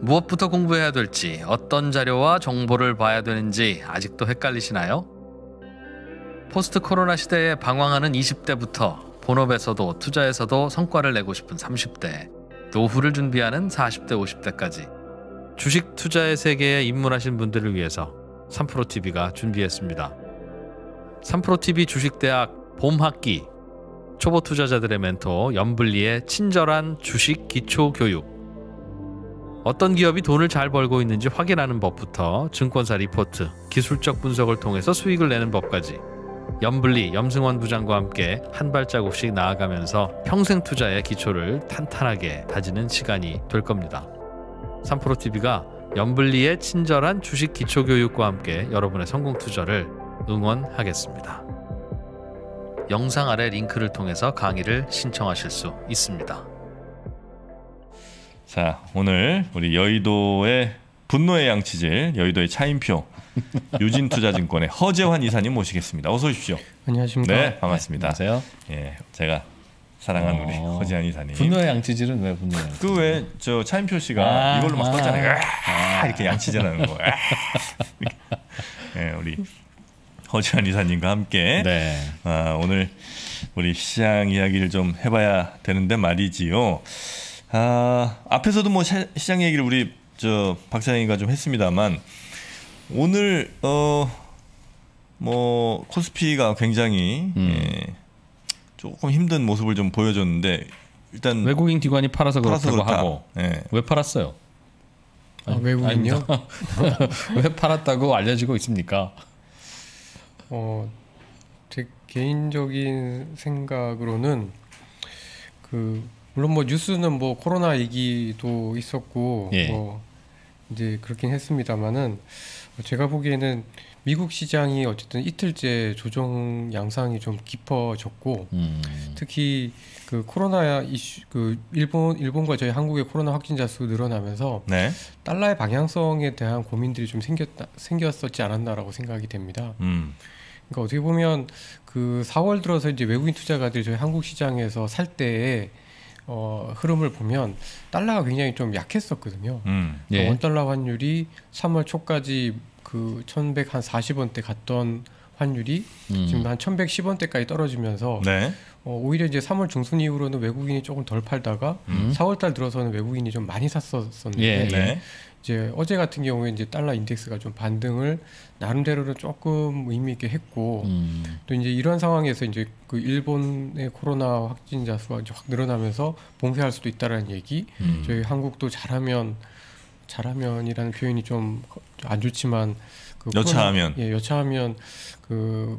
무엇부터 공부해야 될지, 어떤 자료와 정보를 봐야 되는지 아직도 헷갈리시나요? 포스트 코로나 시대에 방황하는 20대부터 본업에서도 투자에서도 성과를 내고 싶은 30대, 노후를 준비하는 40대, 50대까지 주식 투자의 세계에 입문하신 분들을 위해서 3프로TV가 준비했습니다. 3프로TV 주식대학 봄학기, 초보 투자자들의 멘토 연블리의 친절한 주식 기초교육, 어떤 기업이 돈을 잘 벌고 있는지 확인하는 법부터 증권사 리포트, 기술적 분석을 통해서 수익을 내는 법까지 연블리, 염승원 부장과 함께 한 발자국씩 나아가면서 평생 투자의 기초를 탄탄하게 다지는 시간이 될 겁니다. 3프로TV가 연블리의 친절한 주식 기초교육과 함께 여러분의 성공 투자를 응원하겠습니다. 영상 아래 링크를 통해서 강의를 신청하실 수 있습니다. 자, 오늘 우리 여의도의 분노의 양치질, 여의도의 차인표, 유진투자증권의 허재환 이사님 모시겠습니다. 어서 오십시오. 안녕하십니까. 네, 반갑습니다. 안녕하세요. 예, 제가 사랑하는 우리 허재환 이사님. 분노의 양치질은 왜 분노의 양치질? 그 왜 저 차인표 씨가 이걸로 막 떴잖아요. 이렇게 양치질하는 거. 네, 우리 허재환 이사님과 함께 네. 오늘 우리 시장 이야기를 좀 해봐야 되는데 말이지요. 앞에서도 뭐 시장 얘기를 우리 저 박사님과 좀 했습니다만 오늘 뭐 코스피가 굉장히 조금 힘든 모습을 좀 보여줬는데 일단 외국인 기관이 팔아서 그렇다고 하고 네. 왜 팔았어요? 외국인요? 왜 팔았다고 알려지고 있습니까? 제 개인적인 생각으로는 물론 뭐 뉴스는 뭐 코로나 얘기도 있었고 예. 뭐 이제 그렇긴 했습니다만은 제가 보기에는 미국 시장이 어쨌든 이틀째 조정 양상이 좀 깊어졌고 특히 그 코로나 이슈 일본과 저희 한국의 코로나 확진자 수 늘어나면서 네. 달러의 방향성에 대한 고민들이 좀 생겼었지 않았나라고 생각이 됩니다. 그러니까 어떻게 보면 그 4월 들어서 이제 외국인 투자가들이 저희 한국 시장에서 살 때에 흐름을 보면 달러가 굉장히 좀 약했었거든요. 예. 원달러 환율이 3월 초까지 그 1140원대 갔던 환율이 지금 한 1110원대까지 떨어지면서 네. 오히려 이제 3월 중순 이후로는 외국인이 조금 덜 팔다가 4월 달 들어서는 외국인이 좀 많이 샀었는데 예. 네. 이제 어제 같은 경우에 이제 달러 인덱스가 좀 반등을 나름대로는 조금 의미 있게 했고 또 이제 이런 상황에서 이제 그 일본의 코로나 확진자 수가 이제 확 늘어나면서 봉쇄할 수도 있다라는 얘기. 저희 한국도 잘하면이라는 표현이 좀 안 좋지만 여차하면 여차하면 그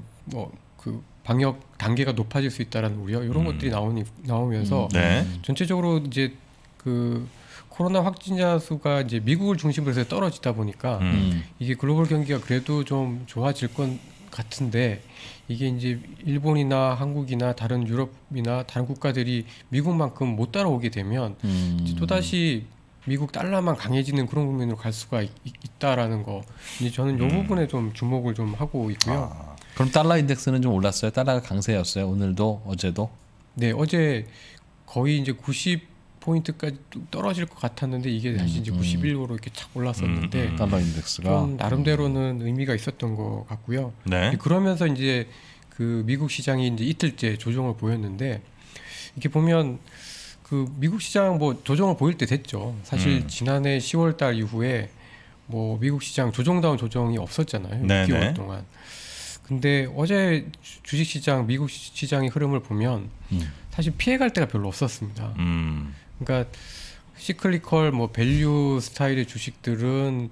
방역 단계가 높아질 수 있다라는 우려 이런 것들이 나오면서 네. 전체적으로 이제 그 코로나 확진자 수가 이제 미국을 중심으로 해서 떨어지다 보니까 이게 글로벌 경기가 그래도 좀 좋아질 건 같은데 이게 이제 일본이나 한국이나 다른 유럽이나 다른 국가들이 미국만큼 못 따라오게 되면 또다시 미국 달러만 강해지는 그런 국면으로 갈 수가 있다라는 거. 이제 저는 이 부분에 좀 주목을 좀 하고 있고요. 그럼 달러 인덱스는 좀 올랐어요? 달러가 강세였어요? 오늘도 어제도? 네, 어제 거의 이제 90포인트까지 떨어질 것 같았는데 이게 다시 이제 91으로 이렇게 착 올랐었는데 달러 인덱스가 좀 나름대로는 의미가 있었던 것 같고요. 네. 그러면서 이제 그 미국 시장이 이제 이틀째 조정을 보였는데 이렇게 보면 그 미국 시장 뭐 조정을 보일 때 됐죠. 사실 지난해 10월 달 이후에 뭐 미국 시장 조정다운 조정이 없었잖아요. 6개월 동안. 근데 어제 주식 시장, 미국 시장의 흐름을 보면 사실 피해갈 데가 별로 없었습니다. 그러니까 시클리컬 뭐 밸류 스타일의 주식들은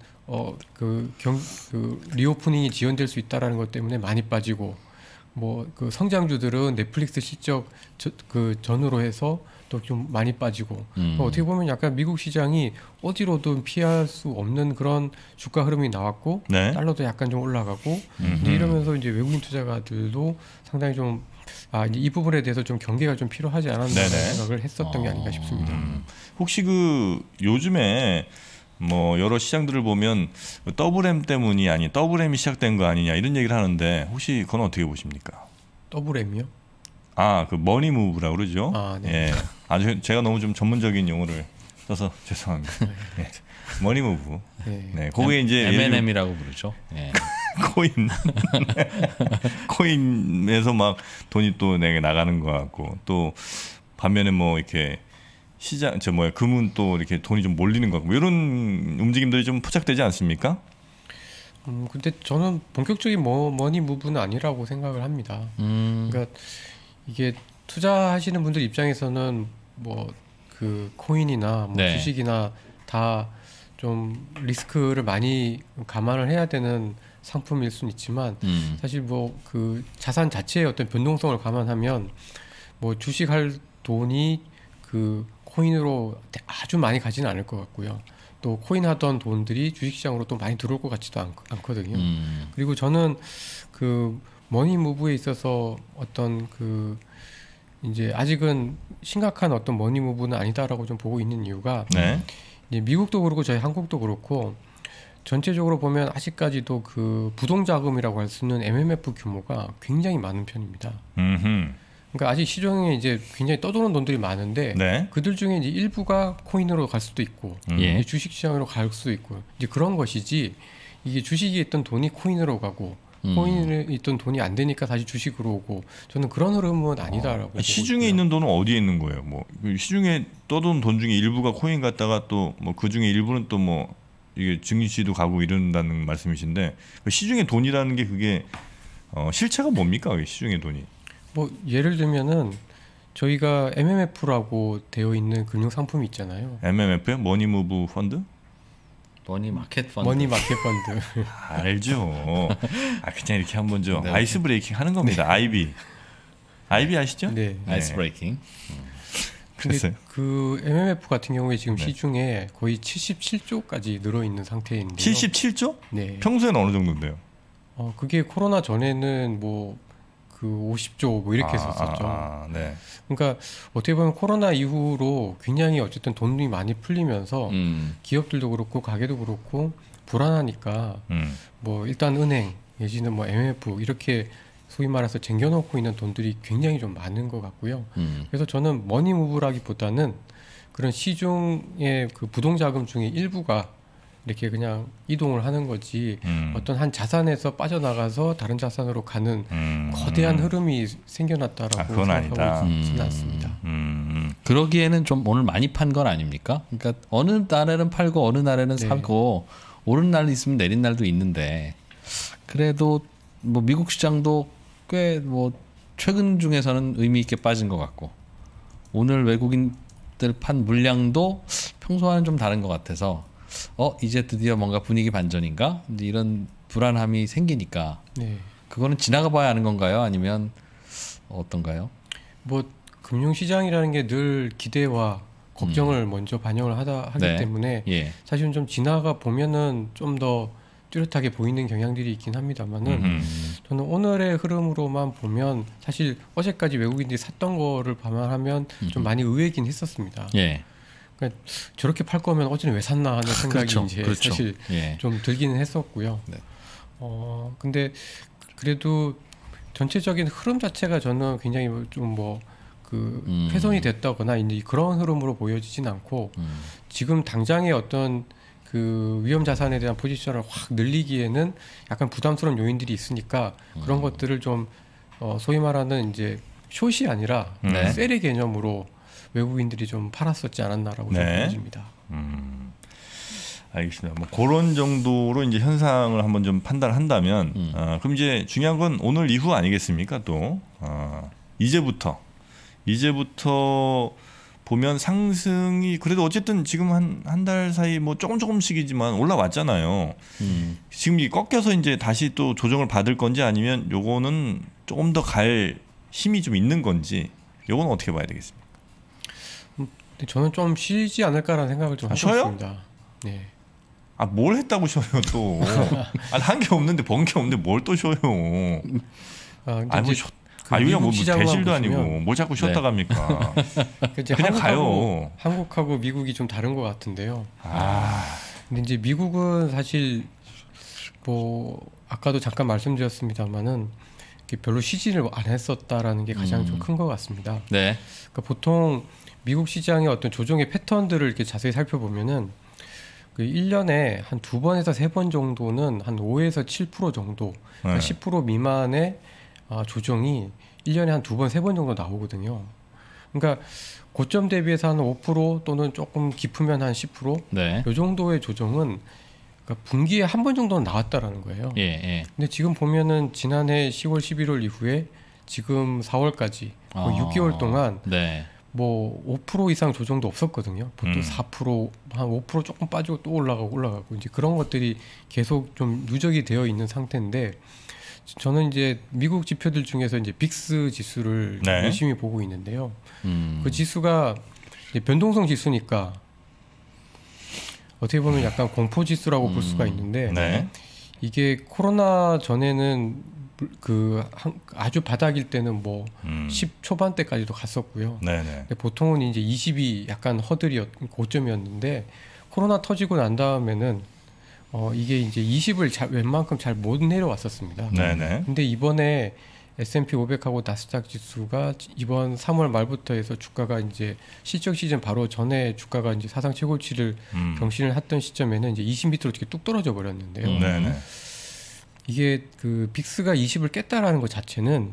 리오프닝이 지연될 수 있다라는 것 때문에 많이 빠지고 뭐 그 성장주들은 넷플릭스 실적 전후로 해서 또 좀 많이 빠지고 어떻게 보면 약간 미국 시장이 어디로든 피할 수 없는 그런 주가 흐름이 나왔고 네. 달러도 약간 좀 올라가고 이러면서 이제 외국인 투자가들도 상당히 좀 이제 이 부분에 대해서 좀 경계가 좀 필요하지 않았나 생각을 했었던 게 아닌가 싶습니다. 혹시 그 요즘에 뭐 여러 시장들을 보면 더블M 때문이 아닌 더블M이 시작된 거 아니냐 이런 얘기를 하는데 혹시 그건 어떻게 보십니까? 더블M이요? 그 머니 무브라고 그러죠. 네. 예. 아주 제가 너무 좀 전문적인 용어를 써서 죄송합니다. 네. 머니무브. 네. 네, 그게 이제 M&M이라고 부르죠. 예. 코인 코인에서 막 돈이 또 내게 나가는 것 같고 또 반면에 뭐 이렇게 시장 금은 또 이렇게 돈이 좀 몰리는 것 같고 뭐 이런 움직임들이 좀 포착되지 않습니까? 근데 저는 본격적인 머니 무브는 아니라고 생각을 합니다. 그러니까 이게 투자하시는 분들 입장에서는 뭐 그 코인이나 뭐 네. 주식이나 다 좀 리스크를 많이 감안을 해야 되는 상품일 수는 있지만 사실 뭐 그 자산 자체의 어떤 변동성을 감안하면 뭐 주식할 돈이 그 코인으로 아주 많이 가지는 않을 것 같고요. 또 코인 하던 돈들이 주식시장으로 또 많이 들어올 것 같지도 않거든요. 그리고 저는 그 머니 무브에 있어서 어떤 그 이제 아직은 심각한 어떤 머니 무브는 아니다라고 좀 보고 있는 이유가 네. 이제 미국도 그렇고 저희 한국도 그렇고 전체적으로 보면 아직까지도 그 부동자금이라고 할 수 있는 MMF 규모가 굉장히 많은 편입니다. 그러니까 아직 시중에 이제 굉장히 떠도는 돈들이 많은데 네. 그들 중에 이제 일부가 코인으로 갈 수도 있고 예. 이제 주식시장으로 갈 수도 있고 이제 그런 것이지 이게 주식에 있던 돈이 코인으로 가고 코인에 있던 돈이 안 되니까 다시 주식으로 오고 저는 그런 흐름은 아니다라고 보고 시중에 있고요. 있는 돈은 어디에 있는 거예요? 뭐 시중에 떠도는 돈 중에 일부가 코인 갔다가 또 뭐 그 중에 일부는 또 뭐 이게 증시도 가고 이런다는 말씀이신데 그 시중의 돈이라는 게 그게 실체가 뭡니까? 그게 시중의 돈이? 뭐 예를 들면은 저희가 MMF라고 되어 있는 금융 상품이 있잖아요. MMF요? 머니무브 펀드? 머니 마켓 펀드. 머니 마켓 펀드. 알죠. 그냥 이렇게 한번 좀 네. 아이스 브레이킹 하는 겁니다. 아이비 아시죠? 네. 아이스 브레이킹. 근데 그랬어요. 그 MMF 같은 경우에 지금 네. 시중에 거의 77조까지 늘어 있는 상태인데요. 77조? 네. 평소에는 어느 정도인데요? 그게 코로나 전에는 뭐 그 50조 뭐 이렇게 했었었죠. 네. 그러니까 어떻게 보면 코로나 이후로 굉장히 어쨌든 돈이 많이 풀리면서 기업들도 그렇고 가게도 그렇고 불안하니까 뭐 일단 은행 내지는 뭐 MMF 이렇게 소위 말해서 쟁겨놓고 있는 돈들이 굉장히 좀 많은 것 같고요. 그래서 저는 머니 무브라기보다는 그런 시중의 그 부동자금 중에 일부가 이렇게 그냥 이동을 하는 거지 어떤 한 자산에서 빠져나가서 다른 자산으로 가는 거대한 흐름이 생겨났다라고 그건 아니다. 생각하고 있지는 않습니다. 그러기에는 좀 오늘 많이 판 건 아닙니까? 그러니까 어느 날에는 팔고 어느 날에는 네. 사고 오른 날이 있으면 내린 날도 있는데 그래도 뭐 미국 시장도 꽤 뭐 최근 중에서는 의미 있게 빠진 것 같고 오늘 외국인들 판 물량도 평소와는 좀 다른 것 같아서 이제 드디어 뭔가 분위기 반전인가? 이제 이런 불안함이 생기니까 네. 그거는 지나가 봐야 하는 건가요? 아니면 어떤가요? 뭐 금융시장이라는 게 늘 기대와 걱정을 먼저 반영을 하기 네. 때문에 예. 사실은 좀 지나가 보면은 좀 더 뚜렷하게 보이는 경향들이 있긴 합니다만은 저는 오늘의 흐름으로만 보면 사실 어제까지 외국인들이 샀던 거를 감안하면 좀 많이 의외긴 했었습니다. 예. 그러니까 저렇게 팔 거면 어제는 왜 샀나 하는 생각이 그렇죠. 이제 그렇죠. 사실 예. 좀 들기는 했었고요. 네. 근데 그래도 전체적인 흐름 자체가 저는 굉장히 좀 뭐 그 훼손이 됐다거나 이제 그런 흐름으로 보여지진 않고 지금 당장의 어떤 그 위험 자산에 대한 포지션을 확 늘리기에는 약간 부담스러운 요인들이 있으니까 그런 것들을 좀 소위 말하는 이제 숏이 아니라 네. 셀의 개념으로 외국인들이 좀 팔았었지 않았나라고 네. 좀 보여집니다. 알겠습니다. 뭐 그런 정도로 이제 현상을 한번 좀 판단한다면, 그럼 이제 중요한 건 오늘 이후 아니겠습니까? 또 이제부터 보면 상승이 그래도 어쨌든 지금 한 달 사이 뭐 조금씩이지만 올라왔잖아요. 지금 이 꺾여서 이제 다시 또 조정을 받을 건지 아니면 요거는 조금 더 갈 힘이 좀 있는 건지 요거는 어떻게 봐야 되겠습니까? 근데 저는 좀 쉬지 않을까라는 생각을 좀 하고 쉬어요? 있습니다. 네. 뭘 했다고 쉬어요 또? 한 게 없는데 번 게 없는데 뭘 또 쉬어요? 근데 뭐 이제 그 이거 뭐 미국 시장만 배실도 보시면 아니고 뭘 자꾸 쉬었다 네. 갑니까? 이제 그냥 가요. 한국하고 미국이 좀 다른 것 같은데요. 아, 근데 이제 미국은 사실 뭐 아까도 잠깐 말씀드렸습니다만은 별로 시진을 안 했었다라는 게 가장 좀 큰 것 같습니다. 네. 그러니까 보통 미국 시장의 어떤 조정의 패턴들을 이렇게 자세히 살펴보면은 그 1년에 한 2번에서 3번 정도는 한 5에서 7% 정도, 그러니까 10% 미만의 조정이 1년에 한 2번, 3번 정도 나오거든요. 그러니까 고점 대비해서 한 5% 또는 조금 깊으면 한 10%, 네. 이 정도의 조정은 그러니까 분기에 한 번 정도는 나왔다라는 거예요. 예, 예. 근데 지금 보면은 지난해 10월, 11월 이후에 지금 4월까지 거의 6개월 동안 네. 뭐 5% 이상 조정도 없었거든요. 보통 4%, 한 5% 조금 빠지고 또 올라가고 이제 그런 것들이 계속 좀 누적이 되어 있는 상태인데 저는 이제 미국 지표들 중에서 이제 빅스 지수를 네. 열심히 보고 있는데요. 그 지수가 이제 변동성 지수니까 어떻게 보면 약간 공포 지수라고 볼 수가 있는데 네. 이게 코로나 전에는 아주 바닥일 때는 뭐 10 초반대까지도 갔었고요. 네네. 근데 보통은 이제 20이 약간 고점이었는데 코로나 터지고 난 다음에는 이게 이제 20을 웬만큼 잘 못 내려왔었습니다. 네네. 근데 이번에 S&P 500하고 나스닥 지수가 이번 3월 말부터 해서 주가가 이제 실적 시즌 바로 전에 주가가 이제 사상 최고치를 경신을 했던 시점에는 이제 20 밑으로 이렇게 뚝 떨어져 버렸는데요. 네네. 이게 그 빅스가 20을 깼다라는 것 자체는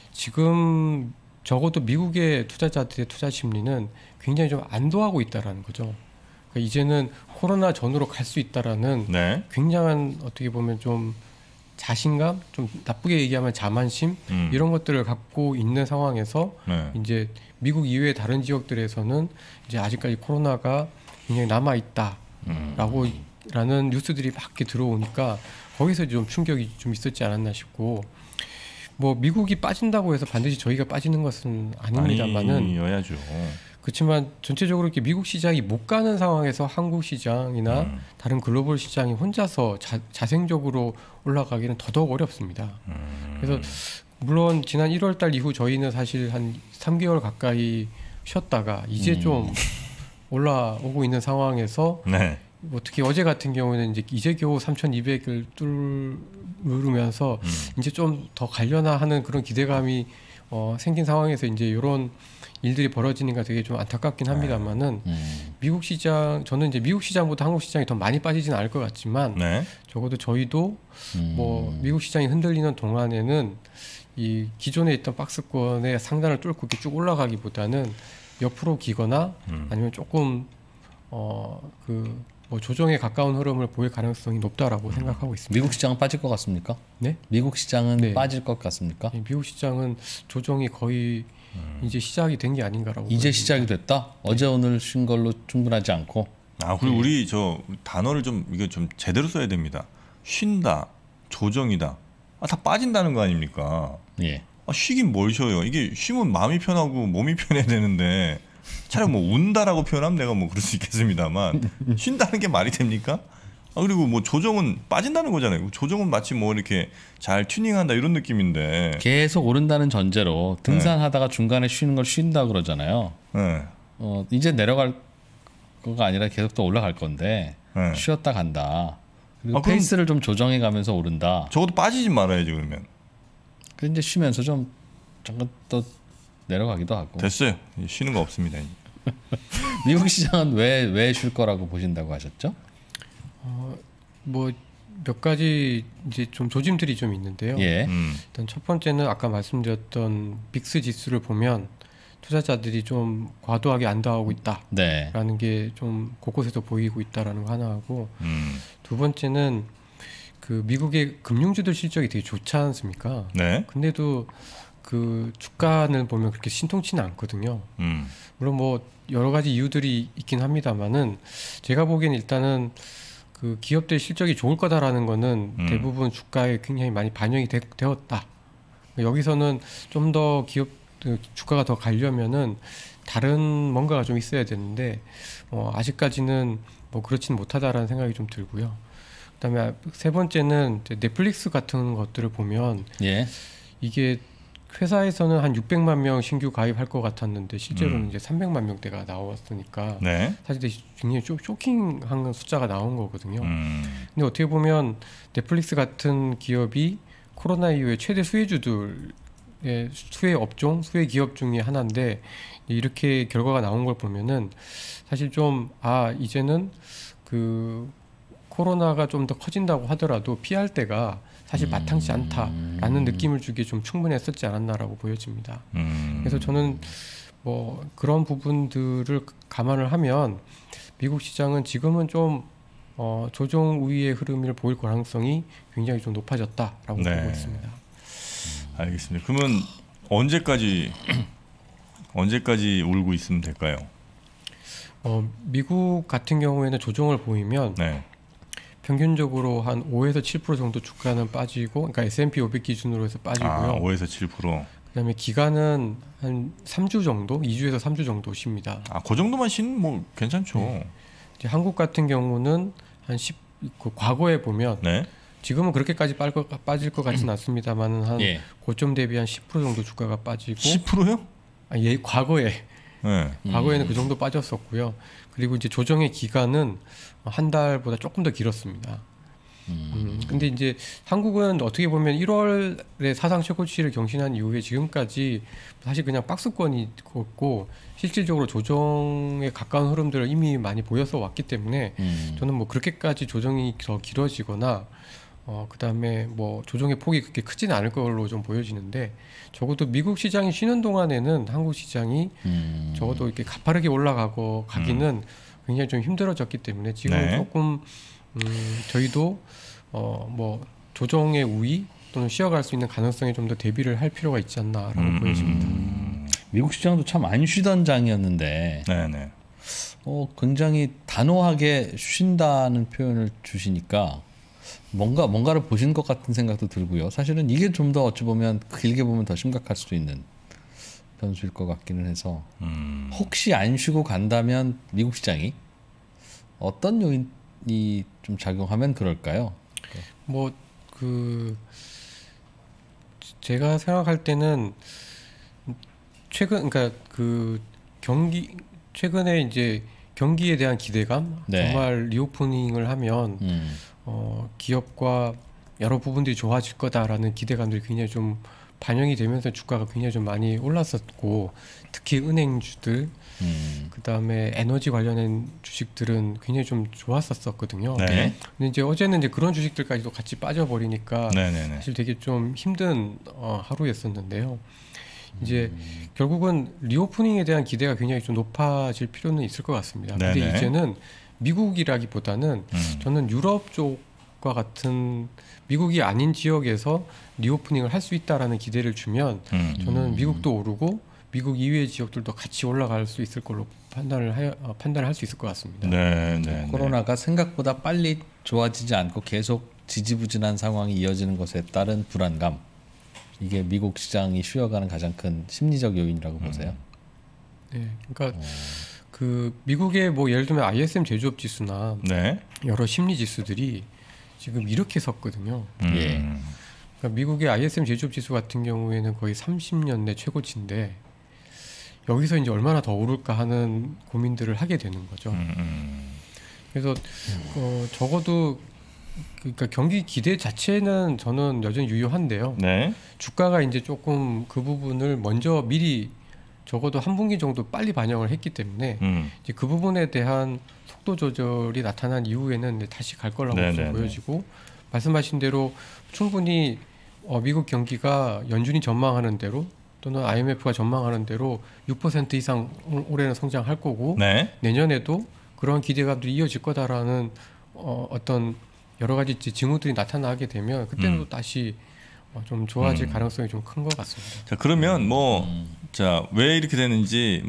지금 적어도 미국의 투자자들의 투자 심리는 굉장히 좀 안도하고 있다라는 거죠. 그러니까 이제는 코로나 전으로 갈 수 있다라는 네. 굉장한 어떻게 보면 좀 자신감, 좀 나쁘게 얘기하면 자만심 이런 것들을 갖고 있는 상황에서 네. 이제 미국 이외의 다른 지역들에서는 이제 아직까지 코로나가 굉장히 남아 있다라고 라는 뉴스들이 막 이렇게 들어오니까 거기서 좀 충격이 좀 있었지 않았나 싶고 뭐 미국이 빠진다고 해서 반드시 저희가 빠지는 것은 아닙니다만은 아니어야죠. 그렇지만 전체적으로 이렇게 미국 시장이 못 가는 상황에서 한국 시장이나 다른 글로벌 시장이 혼자서 자생적으로 올라가기는 더더욱 어렵습니다. 그래서 물론 지난 1월 달 이후 저희는 사실 한 3개월 가까이 쉬었다가 이제 좀 올라오고 있는 상황에서 네. 뭐 특히 어제 같은 경우는 이제 겨우 3,200을 누르면서 이제 좀 더 가려나 하는 그런 기대감이 생긴 상황에서 이제 이런 일들이 벌어지니까 되게 좀 안타깝긴 합니다만은 미국 시장 저는 이제 미국 시장보다 한국 시장이 더 많이 빠지지는 않을 것 같지만 네. 적어도 저희도 뭐 미국 시장이 흔들리는 동안에는 이 기존에 있던 박스권의 상단을 뚫고 이렇게 쭉 올라가기보다는 옆으로 기거나 아니면 조금 뭐 조정에 가까운 흐름을 보일 가능성이 높다라고 생각하고 있습니다. 미국 시장은 빠질 것 같습니까? 네? 미국 시장은 네. 빠질 것 같습니까? 미국 시장은 조정이 거의 이제 시작이 된 게 아닌가라고. 이제 보여집니다. 시작이 됐다? 어제 오늘 쉰 걸로 충분하지 않고. 그리고 우리 저 단어를 좀 이거 좀 제대로 써야 됩니다. 쉰다, 조정이다. 다 빠진다는 거 아닙니까? 예. 쉬긴 뭘 쉬어요. 이게 쉬면 마음이 편하고 몸이 편해야 되는데 차라리 뭐 운다라고 표현하면 내가 뭐 그럴 수 있겠습니다만 쉰다는 게 말이 됩니까? 그리고 뭐 조정은 빠진다는 거잖아요. 조정은 마치 뭐 이렇게 잘 튜닝한다 이런 느낌인데 계속 오른다는 전제로 등산하다가 중간에 쉬는 걸 쉰다 그러잖아요. 네. 이제 내려갈 거가 아니라 계속 또 올라갈 건데 네. 쉬었다 간다. 그리고 그럼 페이스를 좀 조정해 가면서 오른다. 적어도 빠지지 말아야지 그러면. 그 이제 쉬면서 좀 잠깐 또 내려가기도 하고. 됐어요. 쉬는 거 없습니다. 미국 시장은 왜 쉴 거라고 보신다고 하셨죠? 뭐 몇 가지 이제 좀 조짐들이 좀 있는데요. 예. 일단 첫 번째는 아까 말씀드렸던 빅스 지수를 보면 투자자들이 좀 과도하게 안도하고 있다라는 네. 게 좀 곳곳에서 보이고 있다라는 거 하나 하고 두 번째는 그 미국의 금융주들 실적이 되게 좋지 않습니까? 네. 근데도 그 주가는 보면 그렇게 신통치는 않거든요. 물론 뭐 여러 가지 이유들이 있긴 합니다만은 제가 보기엔 일단은 그 기업들 실적이 좋을 거다라는 거는 대부분 주가에 굉장히 많이 반영이 되었다. 여기서는 좀 더 기업 주가가 더 가려면은 다른 뭔가가 좀 있어야 되는데 아직까지는 뭐 그렇지는 못하다라는 생각이 좀 들고요. 그다음에 세 번째는 이제 넷플릭스 같은 것들을 보면 예. 이게 회사에서는 한 600만 명 신규 가입할 것 같았는데 실제로는 이제 300만 명대가 나왔으니까 네. 사실 굉장히 쇼킹한 숫자가 나온 거거든요. 음. 근데 어떻게 보면 넷플릭스 같은 기업이 코로나 이후에 최대 수혜주들의 수혜 업종, 수혜 기업 중에 하나인데 이렇게 결과가 나온 걸 보면은 사실 좀 이제는 그 코로나가 좀 더 커진다고 하더라도 피할 때가 사실 마땅치 않다라는 느낌을 주기에 좀 충분했었지 않았나라고 보여집니다. 그래서 저는 뭐 그런 부분들을 감안을 하면 미국 시장은 지금은 좀 조정 우위의 흐름을 보일 가능성이 굉장히 좀 높아졌다라고 네. 보고 있습니다. 알겠습니다. 그러면 언제까지 울고 있으면 될까요? 미국 같은 경우에는 조정을 보이면 네. 평균적으로 한 5에서 7% 정도 주가는 빠지고, 그러니까 S&P 500 기준으로 해서 빠지고요. 5에서 7%. 그다음에 기간은 한 3주 정도, 2주에서 3주 정도 쉽니다. 그 정도만 쉬는 뭐 괜찮죠. 네. 이제 한국 같은 경우는 한 과거에 보면 네. 지금은 그렇게까지 빠질 것 같지는 않습니다만은 한 예. 고점 대비 한 10% 정도 주가가 빠지고 10%요? 과거에 네. 과거에는 그 정도 빠졌었고요. 그리고 이제 조정의 기간은 한 달보다 조금 더 길었습니다. 근데 이제 한국은 어떻게 보면 1월에 사상 최고치를 경신한 이후에 지금까지 사실 그냥 박스권이었고 실질적으로 조정에 가까운 흐름들을 이미 많이 보여서 왔기 때문에 저는 뭐 그렇게까지 조정이 더 길어지거나 그다음에 뭐 조정의 폭이 그렇게 크지는 않을 걸로 좀 보여지는데 적어도 미국 시장이 쉬는 동안에는 한국 시장이 적어도 이렇게 가파르게 가기는 굉장히 좀 힘들어졌기 때문에 지금 네. 조금 저희도 뭐 조정의 우위 또는 쉬어갈 수 있는 가능성에 좀 더 대비를 할 필요가 있지 않나라고 보여집니다. 미국 시장도 참 안 쉬던 장이었는데 네네. 굉장히 단호하게 쉰다는 표현을 주시니까 뭔가를 보신 것 같은 생각도 들고요. 사실은 이게 좀 더 어찌 보면 길게 보면 더 심각할 수도 있는 변수일 것 같기는 해서 혹시 안 쉬고 간다면 미국 시장이 어떤 요인이 좀 작용하면 그럴까요? 뭐 제가 생각할 때는 그러니까 최근에 이제 경기에 대한 기대감, 네. 정말 리오프닝을 하면 기업과 여러 부분들이 좋아질 거다라는 기대감들이 굉장히 좀 반영이 되면서 주가가 굉장히 좀 많이 올랐었고 특히 은행주들 그다음에 에너지 관련된 주식들은 굉장히 좀 좋았었거든요. 네. 근데 이제 어제는 이제 그런 주식들까지도 같이 빠져버리니까 네네네. 사실 되게 좀 힘든 하루였었는데요. 이제 결국은 리오프닝에 대한 기대가 굉장히 좀 높아질 필요는 있을 것 같습니다. 근데 네네. 이제는 미국이라기보다는 저는 유럽 쪽과 같은 미국이 아닌 지역에서 리오프닝을 할 수 있다라는 기대를 주면 저는 미국도 오르고 미국 이외의 지역들도 같이 올라갈 수 있을 걸로 판단을 할 수 있을 것 같습니다. 네. 코로나가 생각보다 빨리 좋아지지 않고 계속 지지부진한 상황이 이어지는 것에 따른 불안감, 이게 미국 시장이 쉬어가는 가장 큰 심리적 요인이라고 보세요. 네, 그러니까 그 미국의 뭐 예를 들면 ISM 제조업 지수나 네. 여러 심리 지수들이 지금 이렇게 섰거든요. 예. 그러니까 미국의 ISM 제조업 지수 같은 경우에는 거의 30년 내 최고치인데 여기서 이제 얼마나 더 오를까 하는 고민들을 하게 되는 거죠. 그래서 적어도 그러니까 경기 기대 자체는 저는 여전히 유효한데요. 네. 주가가 이제 조금 그 부분을 먼저 미리 적어도 한 분기 정도 빨리 반영을 했기 때문에 이제 그 부분에 대한 속도 조절이 나타난 이후에는 다시 갈 거라고 좀 보여지고 말씀하신 대로 충분히 미국 경기가 연준이 전망하는 대로 또는 IMF가 전망하는 대로 6% 이상 올해는 성장할 거고 네. 내년에도 그런 기대감들이 이어질 거다라는 어떤 여러 가지 징후들이 나타나게 되면 그때는 또 다시 좀 좋아질 가능성이 좀 큰 것 같습니다. 자, 그러면 왜 이렇게 되는지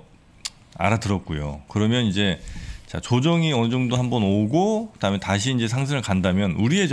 알아들었고요. 그러면 이제 조정이 어느 정도 한번 오고 그다음에 다시 이제 상승을 간다면 우리의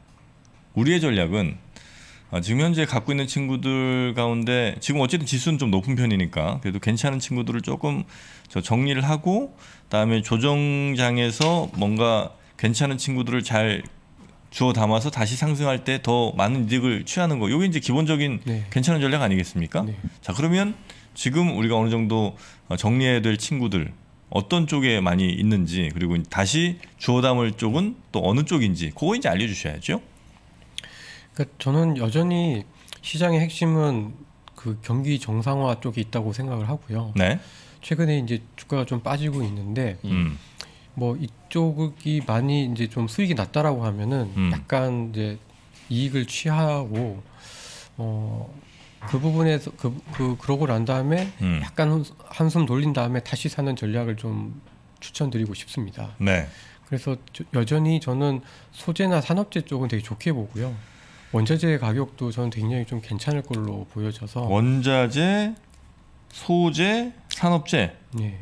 전략은 지금 현재 갖고 있는 친구들 가운데 지금 어쨌든 지수는 좀 높은 편이니까 그래도 괜찮은 친구들을 조금 정리를 하고 그다음에 조정장에서 뭔가 괜찮은 친구들을 잘 주워 담아서 다시 상승할 때 더 많은 이득을 취하는 거. 이게 이제 기본적인 괜찮은 전략 아니겠습니까? 네. 자, 그러면 지금 우리가 어느 정도 정리해야 될 친구들 어떤 쪽에 많이 있는지 그리고 다시 주워 담을 쪽은 또 어느 쪽인지 그거 이제 알려주셔야죠. 그러니까 저는 여전히 시장의 핵심은 그 경기 정상화 쪽에 있다고 생각을 하고요. 네. 최근에 이제 주가가 좀 빠지고 있는데 뭐 이쪽이 많이 이제 좀 수익이 낮다라고 하면은 약간 이제 이익을 취하고 그 부분에서 그러고 난 다음에 약간 한숨 돌린 다음에 다시 사는 전략을 좀 추천드리고 싶습니다. 네. 그래서 여전히 저는 소재나 산업재 쪽은 되게 좋게 보고요. 원자재 가격도 저는 굉장히 좀 괜찮을 걸로 보여져서 원자재, 소재, 산업재. 네.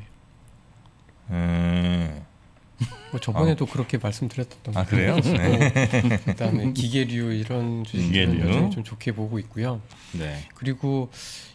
뭐 저번에도 그렇게 말씀드렸던 아 그래요? 네. 그다음에 기계류 이런 주식들은 기계류. 여전히 좀 좋게 보고 있고요. 네. 그리고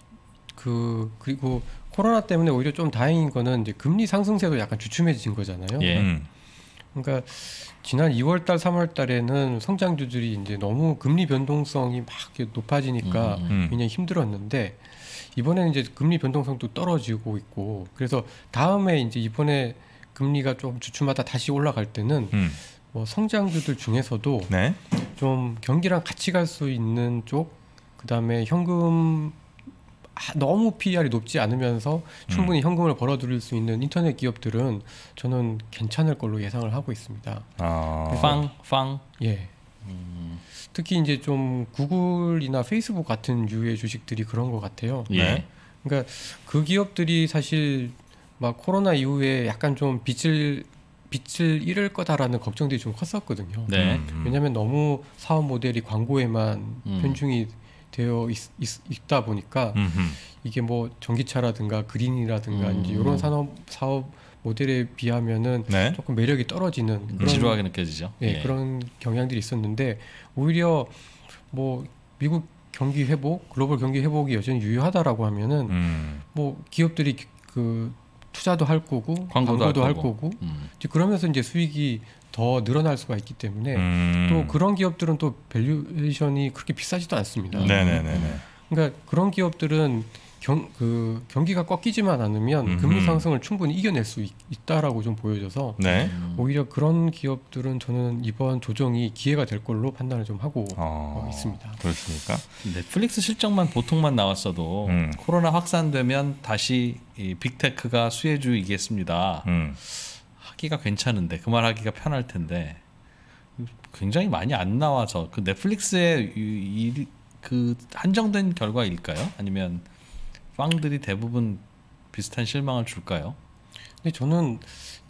그리고 코로나 때문에 오히려 좀 다행인 거는 이제 금리 상승세도 약간 주춤해진 거잖아요. 예. 그러니까 지난 2월달, 3월달에는 성장주들이 이제 너무 금리 변동성이 막 이렇게 높아지니까 굉장히 힘들었는데 이번에는 이제 금리 변동성도 떨어지고 있고 그래서 다음에 이제 이번에 금리가 좀 주춤하다 다시 올라갈 때는 뭐 성장주들 중에서도 네. 좀 경기랑 같이 갈 수 있는 쪽, 그다음에 현금 너무 PER이 높지 않으면서 충분히 현금을 벌어들일 수 있는 인터넷 기업들은 저는 괜찮을 걸로 예상을 하고 있습니다. 빵. 예. 특히 이제 좀 구글이나 페이스북 같은 류의 주식들이 그런 것 같아요. 예. 그러니까 그 기업들이 사실 막 코로나 이후에 약간 좀 빚을 잃을 거다라는 걱정들이 좀 컸었거든요. 네. 왜냐하면 너무 사업 모델이 광고에만 편중이 되어 있다 보니까 이게 뭐 전기차라든가 그린이라든가 이제 이런 사업 모델에 비하면은 네. 조금 매력이 떨어지는 그런 지루하게 느껴지죠. 예, 그런 경향들이 있었는데 오히려 뭐 미국 경기 회복, 글로벌 경기 회복이 여전히 유효하다라고 하면은 뭐 기업들이 그 투자도 할 거고 광고도 할 거고 이제 그러면서 이제 수익이 더 늘어날 수가 있기 때문에 또 그런 기업들은 또 밸류에이션이 그렇게 비싸지도 않습니다. 네네네. 그러니까 그런 기업들은 경기가 꺾이지만 않으면 금리 상승을 충분히 이겨낼 수 있다라고 좀 보여져서 네. 오히려 그런 기업들은 저는 이번 조정이 기회가 될 걸로 판단을 좀 하고 있습니다. 그렇습니까? 넷플릭스 실적만 보통만 나왔어도 코로나 확산되면 다시 이 빅테크가 수혜주이겠습니다. 하기가 괜찮은데 그 말 하기가 편할 텐데 굉장히 많이 안 나와서 그 넷플릭스의 그 한정된 결과일까요? 아니면 빵들이 대부분 비슷한 실망을 줄까요? 근데 저는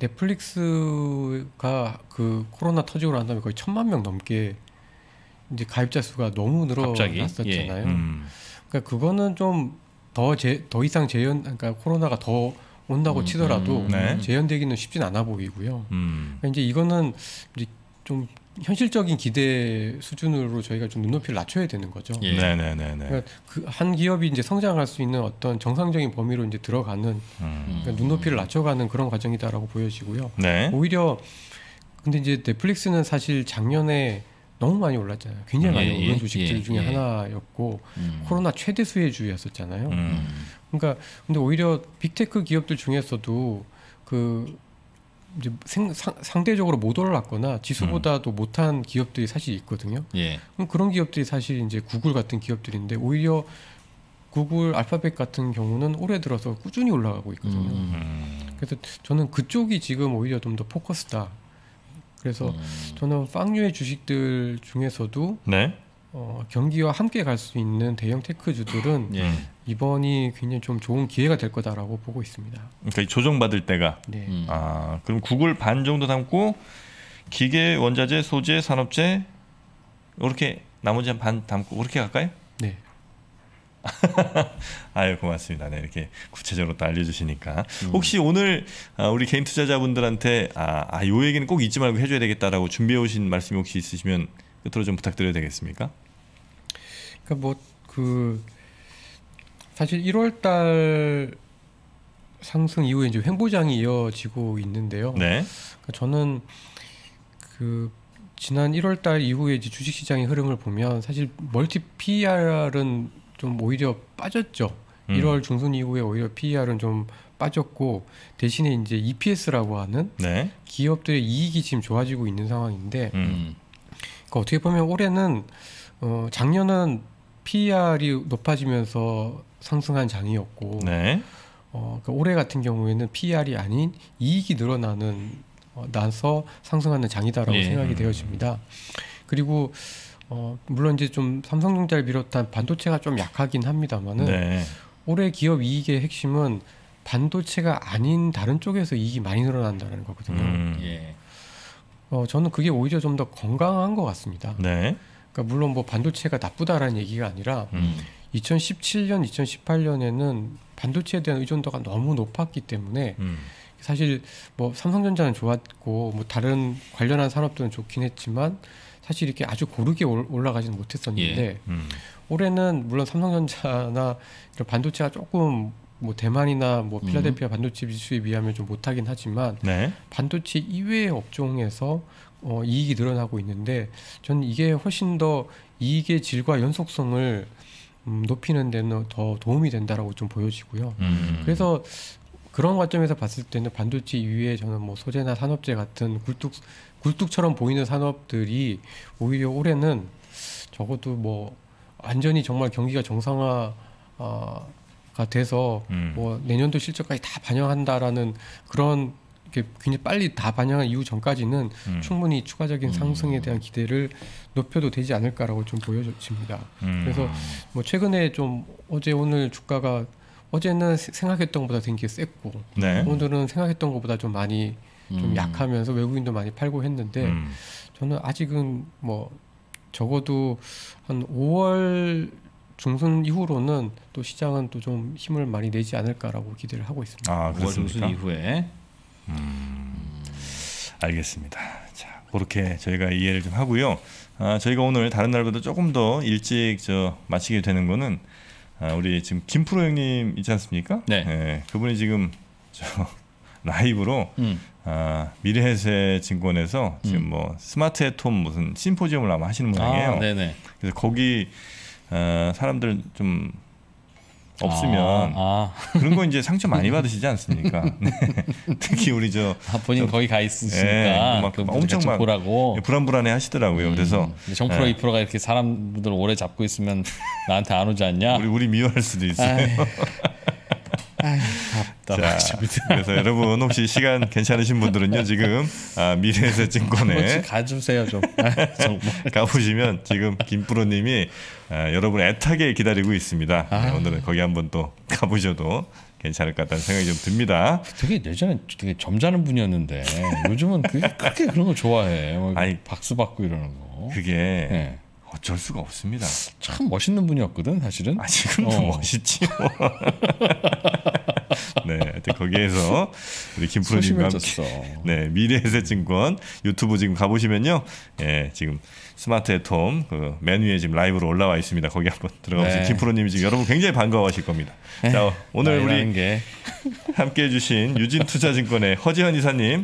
넷플릭스가 그 코로나 터지고 난 다음에 거의 1,000만 명 넘게 이제 가입자 수가 너무 늘어났었잖아요. 그러니까 그거는 좀 더 이상 그러니까 코로나가 더 온다고 치더라도 네. 재현되기는 쉽진 않아 보이고요. 그러니까 이제 이거는 이제 좀 현실적인 기대 수준으로 저희가 좀 눈높이를 낮춰야 되는 거죠. 예. 네네네. 그러니까 그 한 기업이 이제 성장할 수 있는 어떤 정상적인 범위로 이제 들어가는 그러니까 눈높이를 낮춰가는 그런 과정이다라고 보여지고요. 네. 오히려 근데 이제 넷플릭스는 사실 작년에 너무 많이 올랐잖아요. 굉장히 많이 오른 주식들 중에 하나였고 코로나 최대 수혜주였었잖아요. 그러니까 근데 오히려 빅테크 기업들 중에서도 그 이제 상대적으로 못 올랐거나 지수보다도 못한 기업들이 사실 있거든요. 예. 그런 기업들이 사실 이제 구글 같은 기업들인데 오히려 구글, 알파벳 같은 경우는 올해 들어서 꾸준히 올라가고 있거든요. 그래서 저는 그쪽이 지금 오히려 좀 더 포커스다. 그래서 저는 빵류의 주식들 중에서도 네. 경기와 함께 갈 수 있는 대형 테크주들은 예. 이번이 굉장히 좀 좋은 기회가 될 거다라고 보고 있습니다. 그러니까 이 조정받을 때가 네. 그럼 구글 반 정도 담고 기계, 원자재, 소재, 산업재 이렇게 나머지 한 반 담고 그렇게 갈까요? 네. 아유 고맙습니다. 네, 이렇게 구체적으로 또 알려주시니까 혹시 오늘 우리 개인 투자자분들한테 요 얘기는 꼭 잊지 말고 해줘야 되겠다라고 준비해 오신 말씀이 혹시 있으시면 끝으로 좀 부탁드려도 되겠습니까? 그러니까 사실 1월달 상승 이후에 이제 횡보장이 이어지고 있는데요. 네. 그러니까 저는 그 지난 1월달 이후에 이제 주식시장의 흐름을 보면 사실 멀티 PER은 좀 오히려 빠졌죠. 1월 중순 이후에 오히려 PER은 좀 빠졌고 대신에 이제 EPS라고 하는 네. 기업들의 이익이 지금 좋아지고 있는 상황인데 음. 그러니까 어떻게 보면 올해는 작년은 PER이 높아지면서 상승한 장이었고 네. 그러니까 올해 같은 경우에는 PER이 아닌 이익이 나서 상승하는 장이다라고 예. 생각이 되어집니다. 그리고 물론 이제 좀 삼성전자를 비롯한 반도체가 좀 약하긴 합니다만은 네. 올해 기업 이익의 핵심은 반도체가 아닌 다른 쪽에서 이익이 많이 늘어난다는 거거든요. 예. 저는 그게 오히려 좀 더 건강한 것 같습니다. 네. 그러니까 물론 뭐 반도체가 나쁘다라는 얘기가 아니라 2017년, 2018년에는 반도체에 대한 의존도가 너무 높았기 때문에 사실 뭐 삼성전자는 좋았고 뭐 다른 관련한 산업들은 좋긴 했지만 사실 이렇게 아주 고르게 올라가지는 못했었는데 예. 올해는 물론 삼성전자나 이런 반도체가 조금 뭐 대만이나 뭐 필라델피아 반도체 지수에 비하면 좀 못하긴 하지만 네. 반도체 이외의 업종에서 이익이 늘어나고 있는데 저는 이게 훨씬 더 이익의 질과 연속성을 높이는 데는 더 도움이 된다라고 좀 보여지고요. 그래서 그런 관점에서 봤을 때는 반도체 이외에 저는 뭐 소재나 산업재 같은 굴뚝처럼 보이는 산업들이 오히려 올해는 적어도 뭐 완전히 정말 경기가 정상화가 돼서 뭐 내년도 실적까지 다 반영한다라는 그런 이렇게 굉장히 빨리 다 반영한 이후 전까지는 충분히 추가적인 상승에 대한 기대를 높여도 되지 않을까라고 좀 보여집니다. 그래서 뭐 최근에 좀 어제 오늘 주가가 어제는 생각했던 것보다 되게 셌고 네. 오늘은 생각했던 것보다 좀 많이 좀 약하면서 외국인도 많이 팔고 했는데 저는 아직은 뭐 적어도 한 5월 중순 이후로는 또 시장은 또 좀 힘을 많이 내지 않을까라고 기대를 하고 있습니다. 아, 5월 중순 그렇습니까? 이후에 알겠습니다. 자, 그렇게 저희가 이해를 좀 하고요. 저희가 오늘 다른 날보다 조금 더 일찍 마치게 되는 거는 우리 지금 김프로 형님 있지 않습니까? 네. 그분이 지금 라이브로 미래에셋증권에서 지금 뭐 스마트 앳홈 무슨 심포지엄을 아마 하시는 모양이에요. 네네. 그래서 거기 사람들 좀 없으면 그런 거 이제 상처 많이 받으시지 않습니까? 네. 특히 우리 본인 거기 가 있으시니까 막 그 엄청 막 보라고 불안불안해 하시더라고요. 그래서 정프로 2%가 이렇게 사람들 오래 잡고 있으면 나한테 안 오지 않냐? 우리 미워할 수도 있어요. 자, 그래서 여러분 혹시 시간 괜찮으신 분들은요 지금 미래에셋증권에 가주세요 좀. 정말. 가보시면 지금 김프로님이 여러분 애타게 기다리고 있습니다. 네, 오늘은 거기 한번 또 가보셔도 괜찮을 것 같다는 생각이 좀 듭니다. 되게 예전에 되게 점잖은 분이었는데 요즘은 그렇게 그런 거 좋아해. 아니, 박수 받고 이러는 거. 그게 네. 어쩔 수가 없습니다. 참 멋있는 분이었거든 사실은. 지금도 멋있지요. 네, 하여튼 거기에서 우리 김프로님과 함께 미래에셋증권 유튜브 지금 가보시면요, 지금 스마트 앳홈 그 메뉴에 지금 라이브로 올라와 있습니다. 거기 한번 들어가보시면 김프로님이 지금 여러분 굉장히 반가워하실 겁니다. 자, 오늘 우리 함께해 주신 유진투자증권의 허지현 이사님,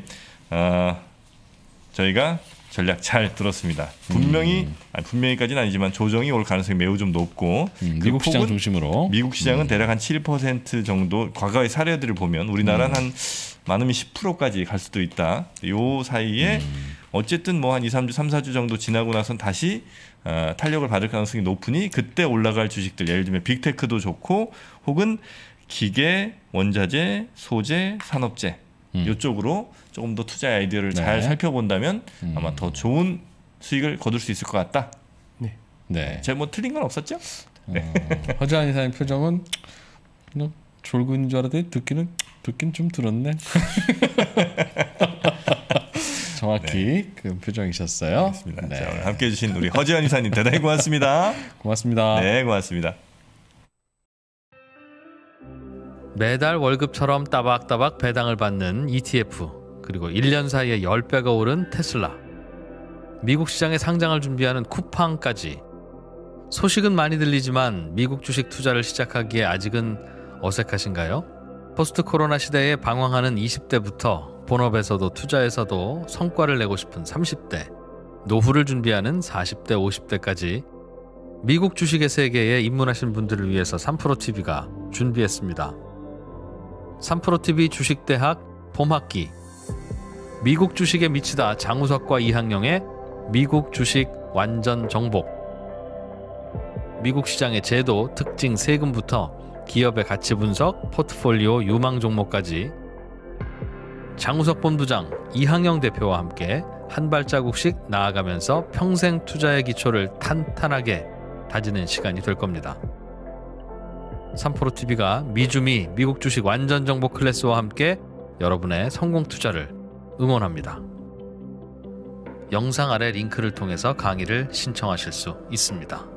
저희가 전략 잘 들었습니다. 분명히까지는 아니지만 조정이 올 가능성이 매우 좀 높고 미국 시장 중심으로 미국 시장은 대략 한 7% 정도 과거의 사례들을 보면 우리나라는 한 많으면 10%까지 갈 수도 있다. 요 사이에 어쨌든 뭐 한 2, 3주, 3, 4주 정도 지나고 나선 다시 탄력을 받을 가능성이 높으니 그때 올라갈 주식들 예를 들면 빅테크도 좋고 혹은 기계, 원자재, 소재, 산업재 이쪽으로 조금 더 투자 아이디어를 잘 살펴본다면 아마 더 좋은 수익을 거둘 수 있을 것 같다. 네. 제가 뭐 틀린 건 없었죠? 네. 허지한 이사님 표정은 그냥 졸고 있는 줄 알았더니 듣긴 좀 들었네. 정확히 그 표정이셨어요. 알겠습니다. 자, 오늘 함께해 주신 우리 허지한 이사님 대단히 고맙습니다. 고맙습니다. 네, 고맙습니다. 매달 월급처럼 따박따박 배당을 받는 ETF, 그리고 1년 사이에 10배가 오른 테슬라, 미국 시장에 상장을 준비하는 쿠팡까지. 소식은 많이 들리지만 미국 주식 투자를 시작하기에 아직은 어색하신가요? 포스트 코로나 시대에 방황하는 20대부터 본업에서도 투자에서도 성과를 내고 싶은 30대, 노후를 준비하는 40대, 50대까지 미국 주식의 세계에 입문하신 분들을 위해서 3프로TV가 준비했습니다. 3프로TV 주식대학 봄학기, 미국 주식에 미치다 장우석과 이항영의 미국 주식 완전 정복, 미국 시장의 제도, 특징, 세금부터 기업의 가치 분석, 포트폴리오 유망 종목까지 장우석 본부장, 이항영 대표와 함께 한 발자국씩 나아가면서 평생 투자의 기초를 탄탄하게 다지는 시간이 될 겁니다. 3프로TV가 미주미 미국 주식 완전 정보 클래스와 함께 여러분의 성공 투자를 응원합니다. 영상 아래 링크를 통해서 강의를 신청하실 수 있습니다.